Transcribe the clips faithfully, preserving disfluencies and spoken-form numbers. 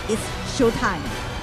It's showtime。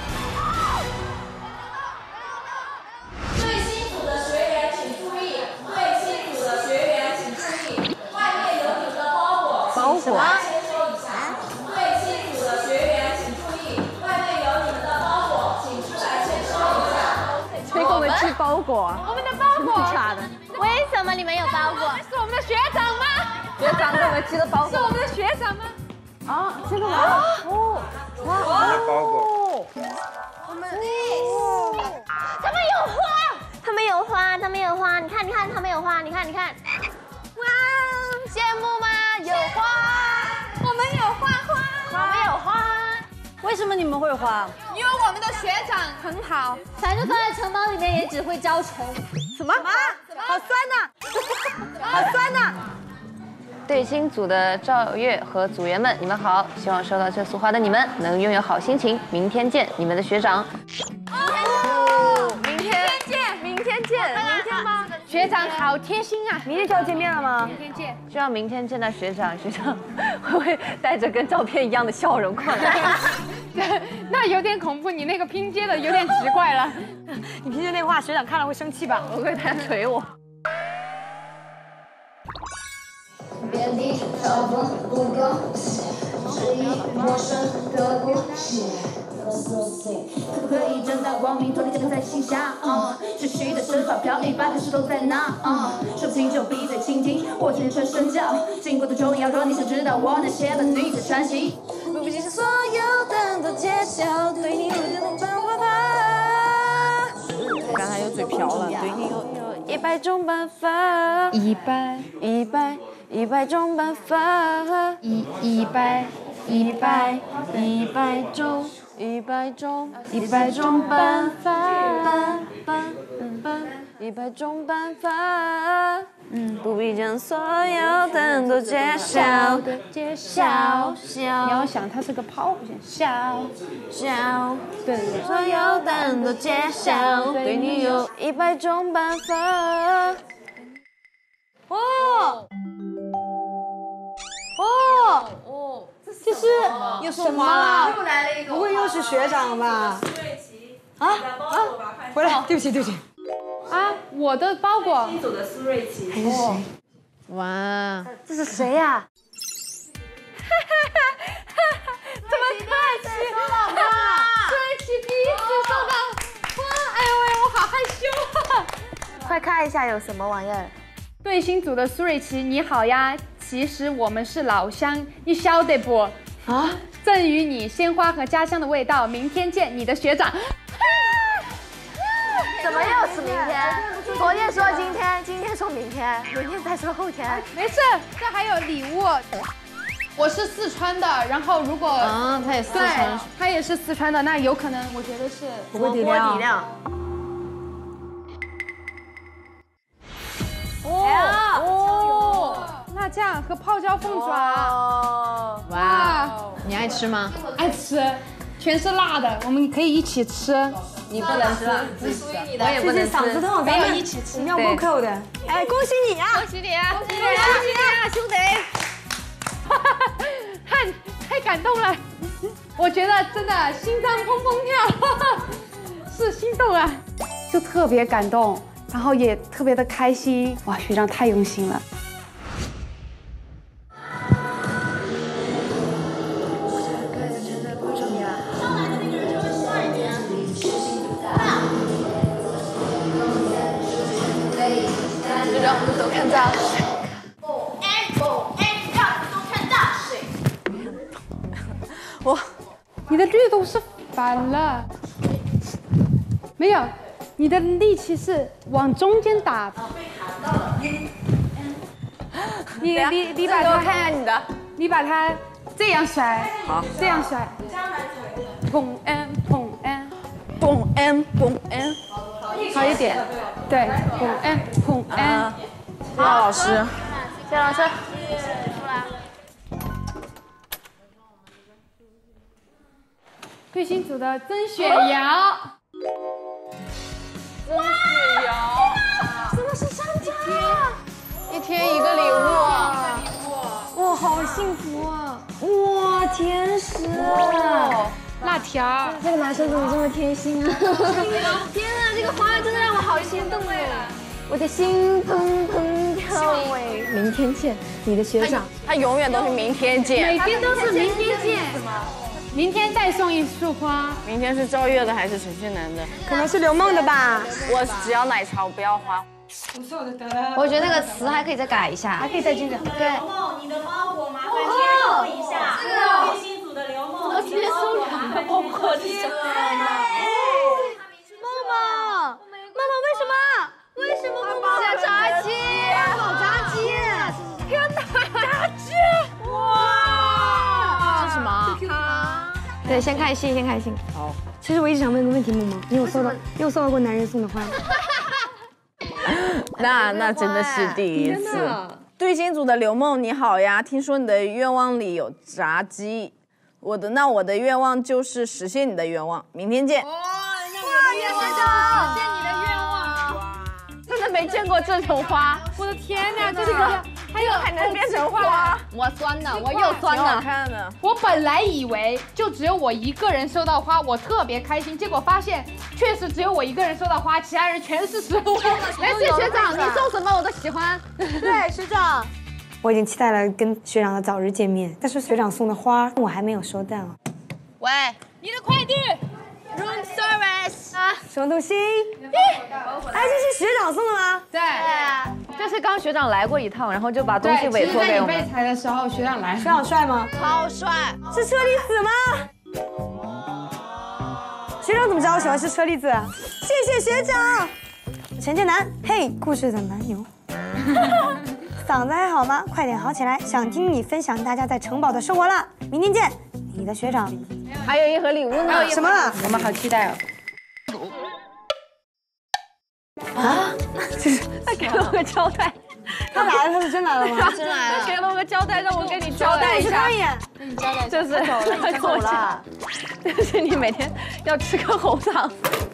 最新组的学员请注意，最新组的学员请注意，外面有你们的包裹， 包裹来签收一下。最新组的学员请注意，外面有你们的包裹，请出来签收一下。 谁给我们寄包裹？ 我们的包裹， 假的？ 为什么你们有包裹？是我们的学长吗？ 学长给我们寄的包裹。 是我们的学长吗？ 啊，这个吗？哦，哇， 我们的包裹。 我们他们有花，他们有花，他们有花，你看，你看，他们有花，你看，你看，哇，羡慕吗？有花，我们有花花，我们有花。 为什么你们会花？ 因为我们的学长很好，反正放在城堡里面也只会招虫。 什么？好酸呐！好酸呐！ 对新组的赵月和组员们，你们好！希望收到这束花的你们能拥有好心情。明天见，你们的学长。 哦，明天见，明天见，明天吗？学长好贴心啊！ 明天就要见面了吗？ 明天见。 希望明天见到学长，学长会不会带着跟照片一样的笑容过来？ 那有点恐怖，你那个拼接的有点奇怪了。 你拼接那话，学长看了会生气吧？ 我会他捶我。 遍地嘲讽不够质疑陌生的不解。可不可以正大光明，脱离这个在心下？嗯，持续的身法飘逸，把的石头在哪？嗯，说不清就闭嘴倾听，我全身身教，经过的重要。若你想知道我那些的女子传奇，不计所有的都揭晓，对你有点没办法。 刚才有嘴瓢了，对你有有一百种办法， 一百一百一百种办法， 一一百一百一百种。一百种，一百种办法，办办办，一百种办法，嗯，不必将所有灯都揭晓， 揭晓晓， 你要想它是个抛物线，晓晓， 对， 所有灯都揭晓，对你有一百种办法。 哦哦哦，这是有什么？ 又来了一个， 不会又是学长吧？啊啊！回来，对不起对不起。 啊，我的包裹。 新组的苏瑞琪， 还是谁？ 哇， 这是谁呀？ 怎么客气？瑞奇第一次收到花，哎呦喂，我好害羞啊！ 快看一下有什么玩意儿。 对新组的苏瑞奇，你好呀！其实我们是老乡，你晓得不？啊！赠予你鲜花和家乡的味道，明天见，你的学长。 怎么又是明天？昨天说今天，今天说明天，明天再说后天。 没事，这还有礼物。我是四川的，然后如果啊，他也四川， 他也是四川的，那有可能我觉得是火锅底料。 哦哦，那这样和泡椒凤爪，哇， 你爱吃吗？ 爱吃，全是辣的，我们可以一起吃。 你不能吃， 只属于你的。 我也不能吃。 嗓子痛，咱们一起吃，妙不扣的。哎，恭喜你啊！ 恭喜你啊！恭喜你啊，兄弟！太太感动了，我觉得真的心脏砰砰跳，是心动啊，就特别感动，然后也特别的开心。哇，学长太用心了。 就让我们都看到。 我，你的律动是反了，没有，你的力气是往中间打。你你你把它， 我看一下你的， 你把它这样甩， 好， 这样甩，砰 n 砰 n 嘣 n 嘣 n， 好一点，对，砰 n 砰 n。 谢谢老师，谢谢老师。 对新组的曾雪瑶， 曾雪瑶， 真的是上架， 一天一个礼物， 哇，好幸福啊！哇，甜食， 辣条。 这个男生怎么这么贴心啊！天啊，这个花真的让我好心动哎！我的心砰砰跳哎！明天见，你的学长。 他永远都是明天见， 每天都是明天见。明天再送一束花。 明天是赵月的还是陈俊南的？ 可能是刘梦的吧。 我只要奶茶，我不要花。 我觉得那个词还可以再改一下，还可以再精简。对。 刘梦，你的包裹麻烦接收一下。最新组的刘梦，你的包裹麻烦包裹接收。 梦梦，梦梦为什么？为什么梦梦？小炸鸡，好炸鸡！天哪，炸鸡！哇！ 是什么？ 对，先看信，先看信。 好。 其实我一直想问个问题，梦梦，你有收到，你有收到过男人送的花吗？ 那那真的是第一次。对金组的刘梦，你好呀！听说你的愿望里有炸鸡，我的那我的愿望就是实现你的愿望，明天见。 哇，那我的愿望就是实现你的愿望。 真的没见过这种花， 我的天哪，这个还有还能变成花， 我酸了，我又酸挺好了。 看的。 我本来以为就只有我一个人收到花，我特别开心，结果发现确实只有我一个人收到花，其他人全是失望。 没事，学长，你送什么我都喜欢。 对，学长。我已经期待了跟学长的早日见面，但是学长送的花我还没有收到。 喂， 你的快递 ，room service 啊，什么东西？哎，这是学长送的吗？ 对， 这是刚学长来过一趟，然后就把东西委托给我们。 在你备材的时候，学长来。 学长帅吗？ 超帅。 是车厘子吗？学长怎么知道我喜欢吃车厘子？谢谢学长。陈建南，嘿，故事的蛮牛。嗓子还好吗？快点好起来！想听你分享大家在城堡的生活了。明天见，你的学长。 还有一盒礼物呢。 什么？ 我们好期待哦。 啊？这是他给了我个交代。 他来了，他是真来了吗？ 真来了。他给了我个交代，让我跟你交代一下。 跟你交代， 就是走了，已经走了。 就是你每天要吃颗红糖。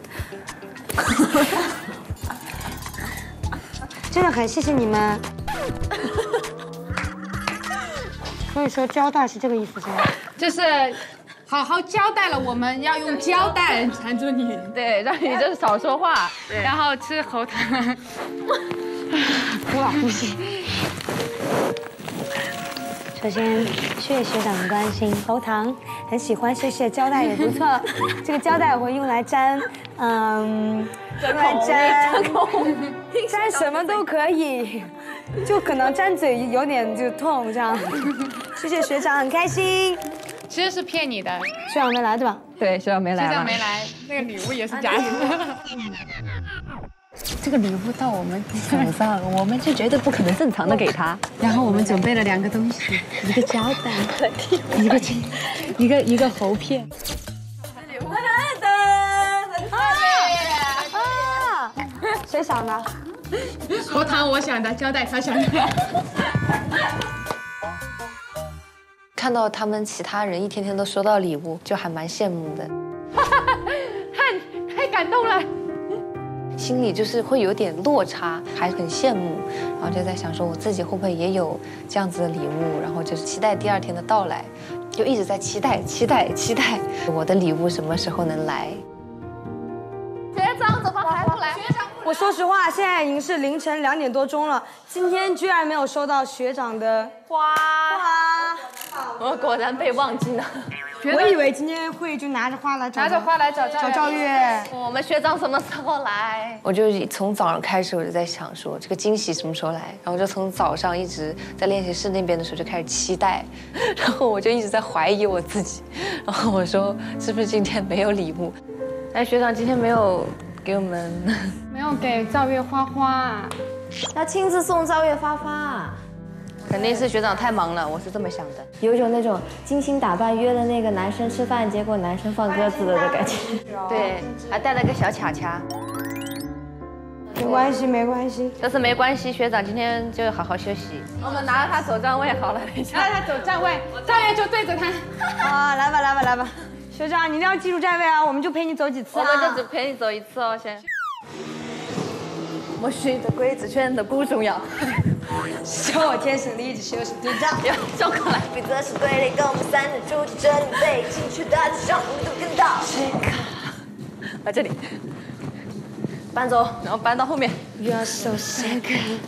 真的很谢谢你们。所以说交代是这个意思是吗？ 就是好好交代了，我们要用胶带缠住你， 对，让你就是少说话， 然后吃喉糖。 无法呼吸。首先，谢谢学长的关心，喉糖很喜欢，谢谢胶带也不错。这个胶带我会用来粘，嗯，用来粘粘什么都可以，就可能粘嘴有点就痛这样。谢谢学长，很开心。 其实是骗你的， 学长没来对吧？ 对，学长没来。 学长没来，那个礼物也是假的。 这个礼物到我们手上，我们就绝对不可能正常的给他。 然后我们准备了两个东西，一个胶带，一个一个一个喉片。 啊！谁想的？ 喉糖我想的，胶带他想的。 看到他们其他人一天天都收到礼物，就还蛮羡慕的。 太太感动了。 心里就是会有点落差，还很羡慕，然后就在想说我自己会不会也有这样子的礼物，然后就是期待第二天的到来，就一直在期待、期待、期待我的礼物什么时候能来。 学长怎么还不来？学长， 我说实话，现在已经是凌晨两点多钟了，今天居然没有收到学长的花花， 我果然被忘记了。 我以为今天会就拿着花来找拿着花来找赵找赵月。 我们学长什么时候来？ 我就从早上开始，我就在想说这个惊喜什么时候来，然后就从早上一直在练习室那边的时候就开始期待，然后我就一直在怀疑我自己，然后我说是不是今天没有礼物？哎，学长今天没有给我们， 没有给赵月花花， 要亲自送赵月花花。肯定是学长太忙了，我是这么想的。 有种那种精心打扮约了那个男生吃饭，结果男生放鸽子了的感觉。 对，还带了个小卡卡。 没关系，没关系。 但是没关系，学长今天就好好休息。我们拿着他走站位好了，等一下。 拿着他走站位，赵月就对着他。 啊，来吧，来吧，来吧，学长，你一定要记住站位啊，我们就陪你走几次啊。 我们就只陪你走一次哦，先。 默许的规则全都不重要。 笑我天生丽质就是队长。 走过来，规则是对立，跟我们三人主题着你被情绪的上我都跟到。来这里，搬走，然后搬到后面。 You're so sick。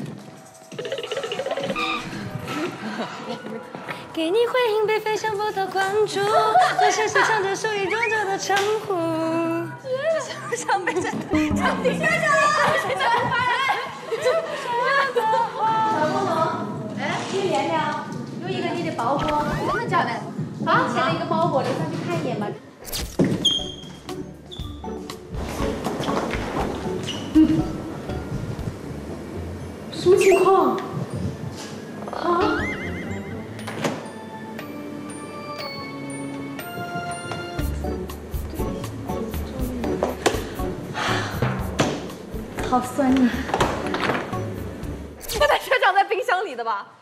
给你回应，被飞向不到关注，我像是唱着属于弱者的称呼。 想被这唱底下去了，谁在不发人？ 小梦萌，哎，你连了，有一个你的包裹，真的假的？啊，签了一个包裹，你上去看一眼吧。嗯，什么情况？啊？好酸呀！ 我的学长在冰箱里的吧？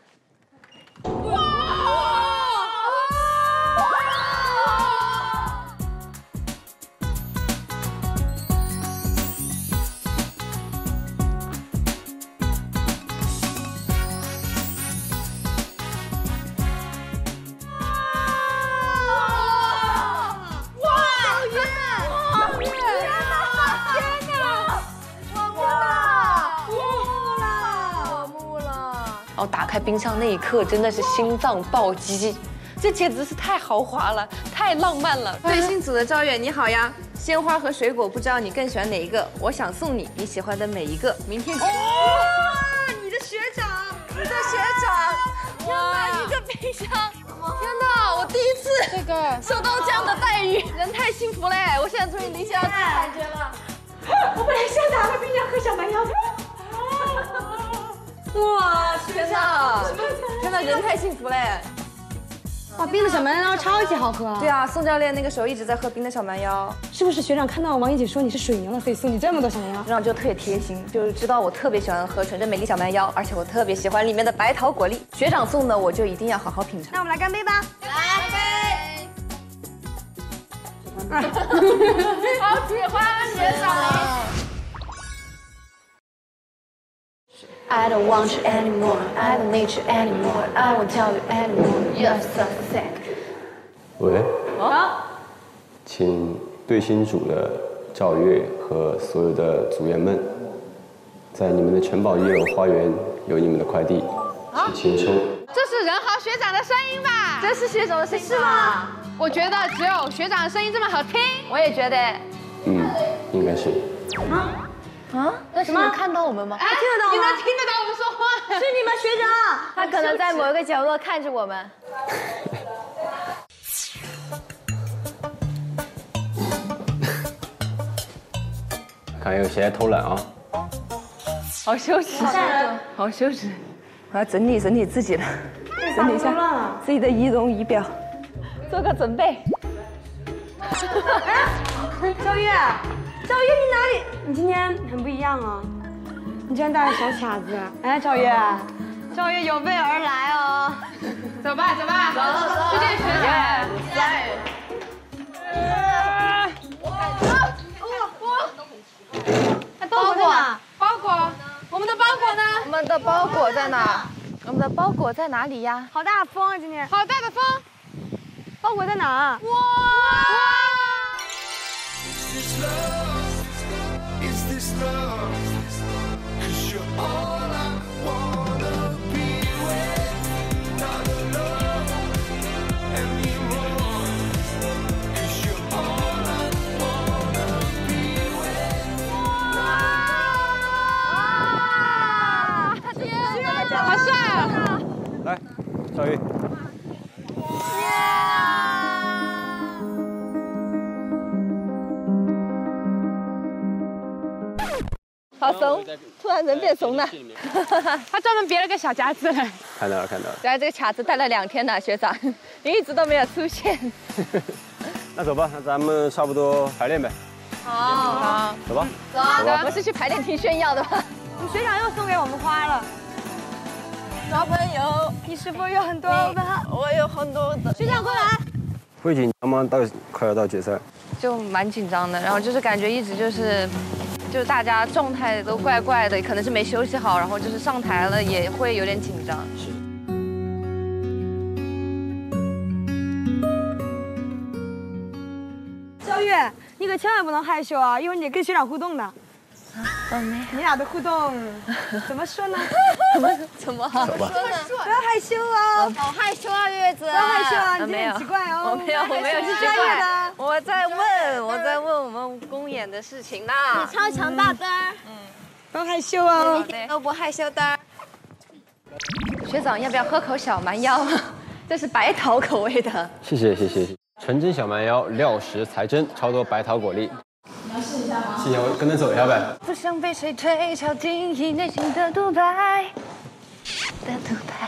然后打开冰箱那一刻，真的是心脏暴击，这简直是太豪华了，太浪漫了。对新组的赵月，你好呀！鲜花和水果，不知道你更喜欢哪一个？我想送你你喜欢的每一个。明天见。哇，你的学长，你的学长，天哪，一个冰箱！天哪，我第一次这个受到这样的待遇，人太幸福嘞！我现在终于理解到这种感觉了。 我本来想打开冰箱喝小蛮腰的。 哇，学长，真的人太幸福嘞！ 哇，冰的小蛮腰超级好喝。 对啊，宋教练那个时候一直在喝冰的小蛮腰。 是不是学长看到王一姐说你是水牛了，所以送你这么多小蛮腰？ 学长就特别贴心，就是知道我特别喜欢喝纯正美丽小蛮腰，而且我特别喜欢里面的白桃果粒。学长送的我就一定要好好品尝。 那我们来干杯吧！ 来杯！好喜欢学长。I don't want you anymore. I don't need you anymore. I won't tell you anymore. You're so sick. 喂。好。请对新组的赵月和所有的组员们，在你们的城堡一楼花园有你们的快递，请签收。 这是任豪学长的声音吧？ 这是学长的声音是吗？我觉得只有学长的声音这么好听。 我也觉得。 嗯，应该是。 啊？啊？那是能看到我们吗？ 哎，听得到吗？你能听得到我们说话？ 是你们学长， 他可能在某一个角落看着我们。 看有谁在偷懒啊？ 好羞耻，好羞耻！我要整理整理自己了，整理一下自己的仪容仪表，做个准备。 赵月，赵月你哪里？你今天很不一样哦，你居然带了小卡子。哎，赵月，赵月有备而来哦。 走吧，走吧，走走，去见学长。来。 包裹， 包裹，我们的包裹呢？ 我们的包裹在哪？我们的包裹在哪里呀？ 好大风啊，今天。 好大的风！ 包裹在哪？哇！ 好帅啊！ 来，赵玉。 好怂，突然人变怂了。 他专门别了个小夹子。 看到了，看到了。 原来这个卡子带了两天呢，学长，你一直都没有出现。 那走吧，那咱们差不多排练呗。 好，好， 走吧。 走，不是去排练厅炫耀的吧？ 你学长又送给我们花了。 小朋友， 你是否有很多的？ 我有很多的。 学长过来。 不紧张吗？到快要到决赛， 就蛮紧张的，然后就是感觉一直就是就是大家状态都怪怪的，可能是没休息好，然后就是上台了也会有点紧张。 是。 肖月，你可千万不能害羞啊，一会儿你得跟学长互动的。 哦，没。 你俩的互动怎么说呢？ 怎么怎么好？ 走吧。 不要害羞哦。 好害羞啊，月子。 不要害羞啊，你这很奇怪哦。 我没有，我没有是专业的。 我在问，我在问我们公演的事情呢。 你超强大的。 嗯。不要害羞哦。 一点都不害羞的。学长，要不要喝口小蛮腰？这是白桃口味的。 谢谢谢谢。纯真小蛮腰，料实才真，超多白桃果粒。 你要试一下吗？ 谢谢，我跟着走一下呗。 不想被谁推敲定义内心的独白，的独白。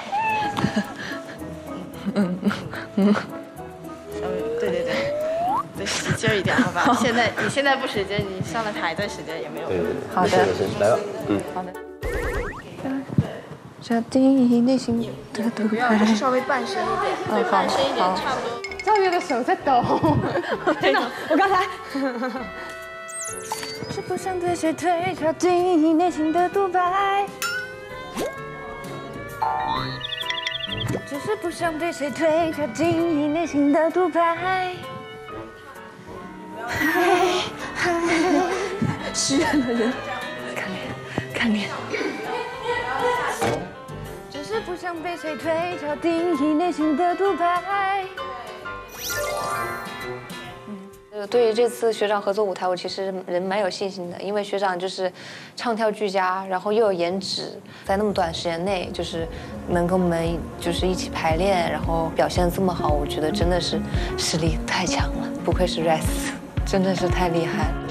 嗯嗯。对对对，对，使劲一点，好吧？现在你现在不使劲，你上了台再使劲也没有。 对对对。 好的， 来吧。嗯。 好的。这定义内心的独白。 不要，就是稍微半身一点，对，半身一点差不多。 赵月的手在抖，真的，我刚才。 是不想对谁推敲定义内心的独白，只是不想对谁推敲定义内心的独白。需要的人，看脸，看脸。只是不想被谁推敲定义内心的独白。呃，对于这次学长合作舞台，我其实人蛮有信心的，因为学长就是唱跳俱佳，然后又有颜值，在那么短时间内就是能跟我们就是一起排练，然后表现得这么好，我觉得真的是实力太强了，不愧是 R E S， 真的是太厉害了。